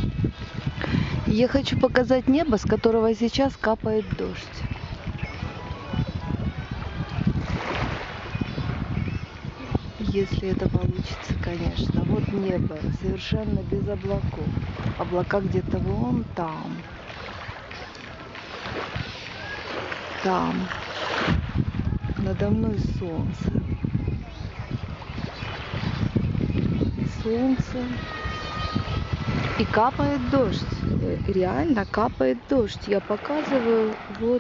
Я хочу показать небо, с которого сейчас капает дождь. Если это получится, конечно. Вот небо, совершенно без облаков. Облака где-то вон там. Там. Надо мной солнце. Солнце. И капает дождь. Реально капает дождь. Я показываю вот.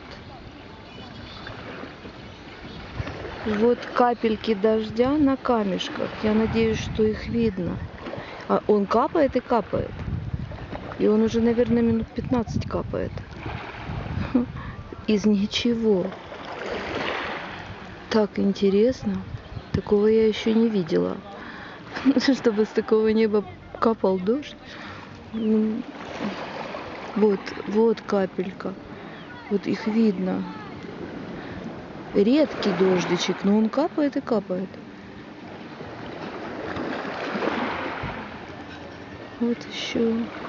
Вот капельки дождя на камешках. Я надеюсь, что их видно. А он капает и капает. И он уже, наверное, минут 15 капает. Из ничего. Так интересно. Такого я еще не видела. Чтобы с такого неба капал дождь. Вот капелька. Вот их видно. Редкий дождичек, но он капает и капает. Вот еще.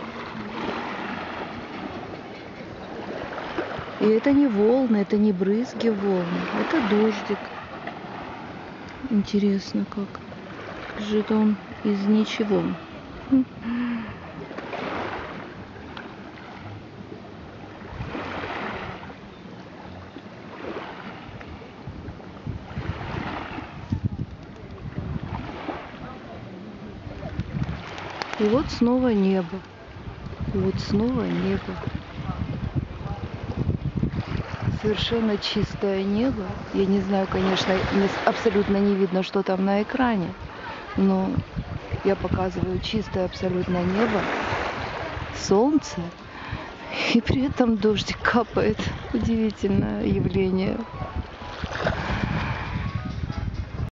И это не волны, это не брызги волн, это дождик. Интересно как. Лежит он из ничего. И вот снова небо. И вот снова небо. Совершенно чистое небо. Я не знаю, конечно, абсолютно не видно, что там на экране. Но я показываю чистое абсолютно небо. Солнце. И при этом дождик капает. Удивительное явление.